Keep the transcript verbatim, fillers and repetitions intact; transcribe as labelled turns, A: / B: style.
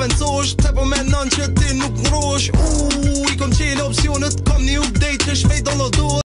A: mensosh pse po menon që ti nuk ngrosh. U, i kom qelë opcionet, kom një update që shpejt do lodot.